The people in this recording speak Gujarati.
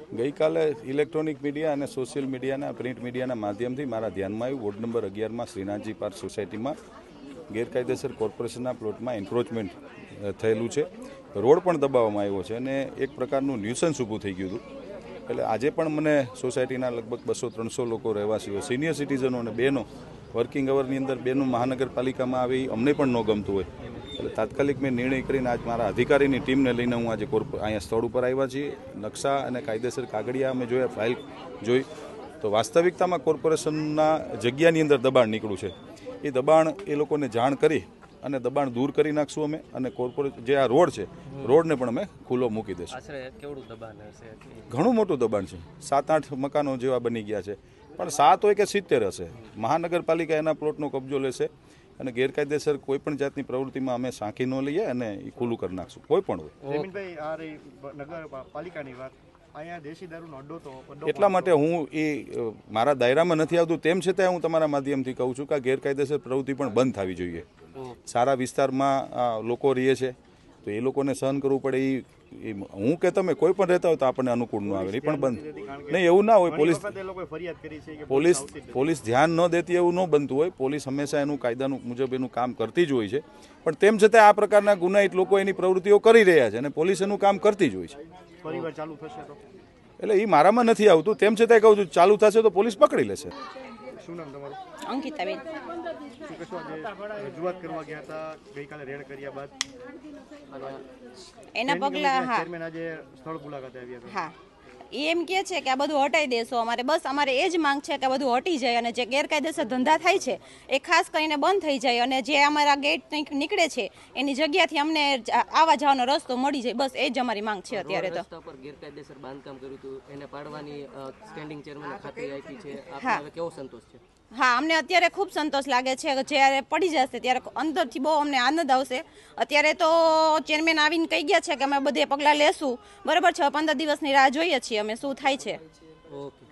ગઈકાલે ઇલેક્ટ્રોનિક મીડિયા અને સોશિયલ મીડિયાના પ્રિન્ટ મીડિયાના માધ્યમથી મારા ધ્યાનમાં આવ્યું વોર્ડ નંબર 11માં શ્રીનાથજી પાર્ક સોસાયટીમાં ગેરકાયદેસર કોર્પોરેશનના પ્લોટમાં એન્ક્રોચમેન્ટ થયેલું છે, રોડ પણ દબાવવામાં આવ્યો છે અને એક પ્રકારનું ન્યુસન્સ ઊભું થઈ ગયું હતું. એટલે આજે પણ મને સોસાયટીના લગભગ 200-300 લોકો રહેવાસીઓ, સિનિયર સિટીઝનો અને બહેનો વર્કિંગ અવરની અંદર બહેનો મહાનગરપાલિકામાં આવી અમને પણ ન ગમતું હોય એટલે તાત્કાલિક મેં નિર્ણય કરીને આજ મારા અધિકારીની ટીમને લઈને હું આજે અહીંયા સ્થળ ઉપર આવ્યા છીએ. નકશા અને કાયદેસર કાગળિયા અમે જોયા, ફાઇલ જોઈ તો વાસ્તવિકતામાં કોર્પોરેશનના જગ્યાની અંદર દબાણ નીકળ્યું છે. એ દબાણ એ લોકોને જાણ કરી અને દબાણ દૂર કરી નાખશું અમે અને કોર્પોરેટ જે આ રોડ છે રોડને પણ અમે ખુલ્લો મૂકી દઈશું. ઘણું મોટું દબાણ છે, 7-8 મકાનો જેવા બની ગયા છે, પણ 7 હોય કે 70 હશે. મહાનગરપાલિકા એના પ્લોટનો કબજો લેશે અને ગેરકાયદેસર કોઈ પણ જાતની પ્રવૃત્તિમાં અમે સાંખી ન લઈએ અને એ ખુલ્લું કરી નાખશું, કોઈ પણ હોય. નગરપાલિકાની વાત અહીંયા દેશી દારૂનો અડ્ડો તો એટલા માટે હું એ મારા દાયરામાં નથી આવતું, તેમ છતાં હું તમારા માધ્યમથી કહું છું કે આ ગેરકાયદેસર પ્રવૃત્તિ પણ બંધ થવી જોઈએ. સારા વિસ્તારમાં લોકો રહે છે તો એ લોકોને સહન કરવું પડે. એ હું કે તમે કોઈ પણ રહેતા હોય તો આપણને અનુકૂળ ન આવે, એ પણ બંધ નહીં, એવું ના હોય. પોલીસ ધ્યાન ન દેતી એવું ન બનતું હોય. પોલીસ હંમેશા એનું કાયદાનું મુજબ એનું કામ કરતી જ હોય છે, પણ તેમ છતાં આ પ્રકારના ગુનાહિત લોકો એની પ્રવૃત્તિઓ કરી રહ્યા છે અને પોલીસ એનું કામ કરતી જ હોય છે. પરિવાર ચાલુ થશે તો એટલે એ મારામાં નથી આવતું, તેમ છતાં કહું છું ચાલુ થશે તો પોલીસ પકડી લેશે. શું નામ તમારું? અંકિતાબેન. શું કહેશો, આજે રજૂઆત કરવા ગયા હતા ગઈકાલે રેડ કર્યા બાદ એના પગલા? હા, ચેરમેન આજે સ્થળ મુલાકાતે આવ્યા હતા. હા, એ એમ કહે છે કે આ બધું હટાઈ દેશો. અમારે એ જ માંગ છે કે આ બધું હટી જાય અને જે ગેરકાયદેસર ધંધા થાય છે એ ખાસ કરીને બંધ થઈ જાય અને જે અમારા ગેટ નીકળે છે એની જગ્યાથી અમને આવવા જવાનો રસ્તો મળી જાય. બસ એ જ અમારી માંગ છે અત્યારે. તો રસ્તા પર ગેરકાયદેસર બાંધકામ કર્યું હતું એને પાડવાની સ્ટેન્ડિંગ ચેરમેને ખાતરી આપી છે, આપને કેવો સંતોષ છે? હા, અમને અત્યારે ખૂબ સંતોષ લાગે છે. જ્યારે પડી જશે ત્યારે અંદરથી બહુ અમને આનંદ આવશે. અત્યારે તો ચેરમેન આવીને કહી ગયા છે કે અમે બધે પગલાં લેશું. બરાબર છે, 15 દિવસની રાહ જોઈએ છીએ અમે શું થાય છે. ઓકે.